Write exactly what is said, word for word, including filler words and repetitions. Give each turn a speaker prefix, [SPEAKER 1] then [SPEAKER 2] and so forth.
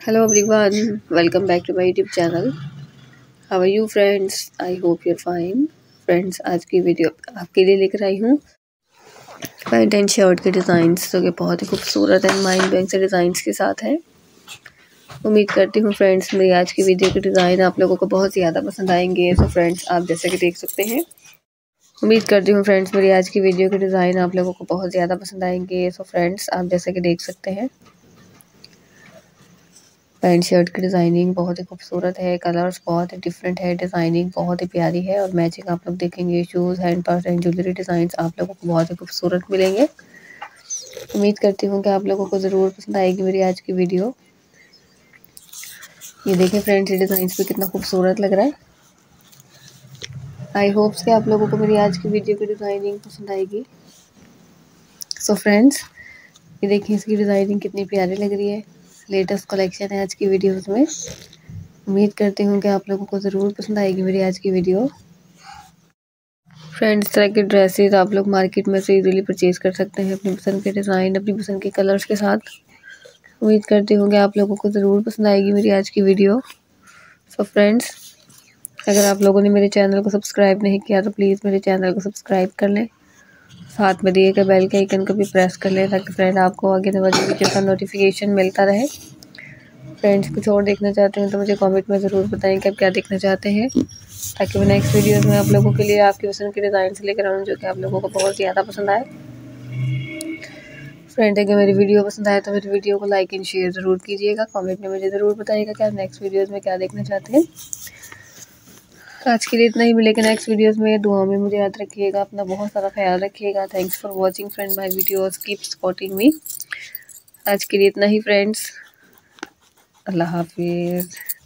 [SPEAKER 1] Hello everyone, welcome back to my YouTube channel. How are you friends? I hope you're fine. Friends, आज की video आपके लिए लेकर आई हूँ पैंट एंड शर्ट के डिज़ाइंस जो कि बहुत ही खूबसूरत एंड माइंड ब्लोइंग से डिज़ाइंस के साथ हैं। उम्मीद करती हूँ फ्रेंड्स मेरी आज की वीडियो के डिज़ाइन आप लोगों को बहुत ज़्यादा पसंद आएंगे। तो फ्रेंड्स आप जैसे कि देख सकते हैं, उम्मीद करती हूँ फ्रेंड्स मेरी आज की वीडियो के डिज़ाइन आप लोगों को बहुत ज़्यादा पसंद आएंगे। सो फ्रेंड्स आप जैसे कि देख सकते हैं, पैंट शर्ट की डिज़ाइनिंग बहुत ही खूबसूरत है, कलर्स बहुत ही डिफरेंट है, डिज़ाइनिंग बहुत ही प्यारी है और मैचिंग आप लोग देखेंगे shoes, hand purse and jewellery designs आप लोगों को बहुत ही खूबसूरत मिलेंगे। उम्मीद करती हूँ कि आप लोगों को ज़रूर पसंद आएगी मेरी आज की वीडियो। ये देखें फ्रेंड्स, ये डिज़ाइंस भी कितना खूबसूरत लग रहा है। आई होप्स कि आप लोगों को मेरी आज की वीडियो की डिज़ाइनिंग पसंद आएगी। सो फ्रेंड्स ये देखिए, इसकी डिज़ाइनिंग कितनी प्यारी लग रही है। लेटेस्ट कलेक्शन है आज की वीडियोस में। उम्मीद करती हूँ कि आप लोगों को ज़रूर पसंद आएगी मेरी आज की वीडियो। फ्रेंड्स इस तरह की ड्रेसेस आप लोग मार्केट में से इजीली परचेज कर सकते हैं अपनी पसंद के डिज़ाइन, अपनी पसंद के कलर्स के साथ। उम्मीद करती हूँ कि आप लोगों को ज़रूर पसंद आएगी मेरी आज की वीडियो। सो फ्रेंड्स अगर आप लोगों ने मेरे चैनल को सब्सक्राइब नहीं किया तो प्लीज़ मेरे चैनल को सब्सक्राइब कर लें, साथ में दिए गए बेल के आइकन को भी प्रेस कर लें ताकि फ्रेंड आपको आगे वाली वीडियो का नोटिफिकेशन मिलता रहे। फ्रेंड्स कुछ और देखना चाहते हैं तो मुझे कमेंट में ज़रूर बताएं कि आप क्या देखना चाहते हैं, ताकि मैं नेक्स्ट वीडियोस में आप लोगों के लिए आपकी पसंद के डिज़ाइन से लेकर आऊँ जो कि आप लोगों को बहुत ज़्यादा पसंद आए। फ्रेंड अगर मेरी वीडियो पसंद आए तो मेरी वीडियो को लाइक एंड शेयर ज़रूर कीजिएगा। कमेंट में मुझे ज़रूर बताइएगा कि आप नेक्स्ट वीडियोस में क्या देखना चाहते हैं। आज के लिए इतना ही, मिलेगा नेक्स्ट वीडियोस में। दुआ में मुझे याद रखिएगा, अपना बहुत सारा ख्याल रखिएगा। Thanks for watching friend my videos, keep supporting me. आज के लिए इतना ही फ्रेंड्स, अल्लाह हाफिज़।